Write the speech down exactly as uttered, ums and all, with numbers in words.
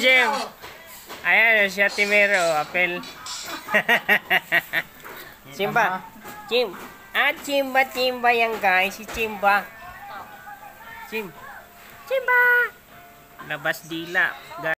Jem. Ayan, si Ate Mero, apel. Simba. Chim. Ah, Simba, Simba yan guys. Si Simba. Sim. Simba. Labas dila.